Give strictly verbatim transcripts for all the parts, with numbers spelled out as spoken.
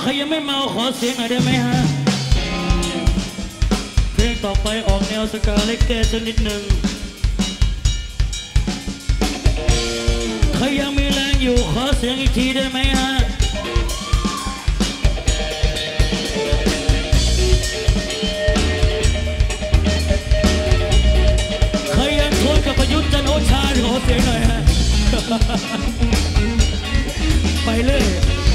รยังไม่เมาขอเสียงหน่อยได้ไหมฮะเพลงต่อไปออกแนวสกาเล็กเกสักนิดหนึ่งใครยังมีแรงอยู่ขอเสียงอีกทีได้ไหมฮะใครยังทนกับประยุทธ์จันทร์โอชาขอเสียงหน่อยฮะไปเลย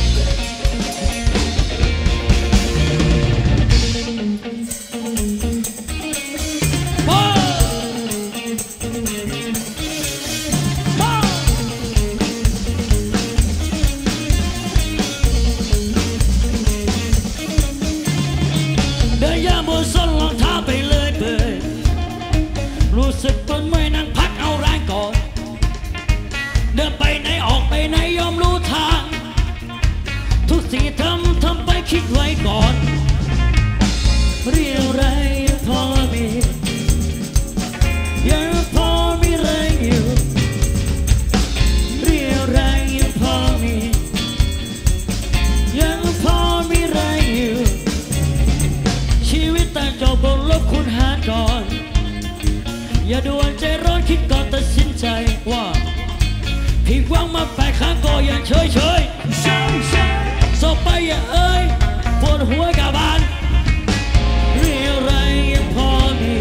รู้สึกต้นไม่นั่งพักเอาแรงก่อนเดินไปไหนออกไปไหนยอมรู้ทางทุกสิ่งทำทำไปคิดไว้ก่อนเรียวแรงพอมียังพอมีแรงอยู่เรียวแรงยังพอมียังพอมีแรงอยู่ชีวิตแต่จบบนลบคุณหารก่อนอย่าด่วนใจร้อนคิดก่อนตัดสินใจว่าผิดหวังมาแปดครั้งก็ยังเฉยเฉยสอบไปอย่าเอ้ยปวดหัวกะบาลเรียวแรงยังพอมี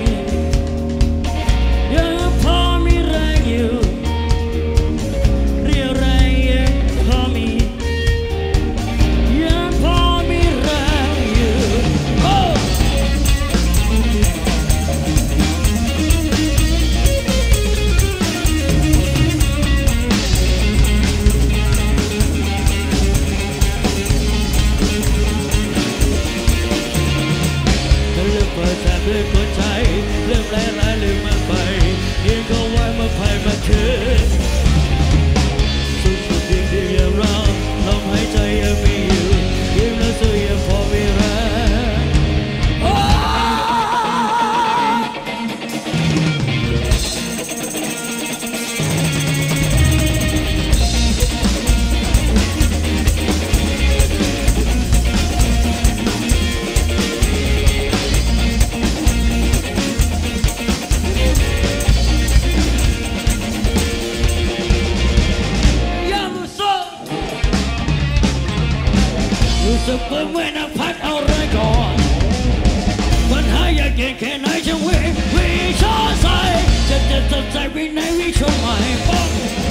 ยังพอมีแรงอยู่เรียวแรงยังพอมียังพอมีแรงอยู่โอ้ด้วยหัวใจเริ่มร้ายร้ายลืมมันไปยังก็ไว้มาภัยมาคืนสุดสุดดีดีอย่างเราลมหายใจยังมีอยู่ยิ้มแล้วสู้ยังพอมีแรงจะเปิดไว้นะพักเอาแรงก่อนปัญหาอยากเก่งแค่ไหนจะวิ่งวิ่งชอใส่จะเจ็บใจวิ่งไหนวิ่งชนใหม่ป้อง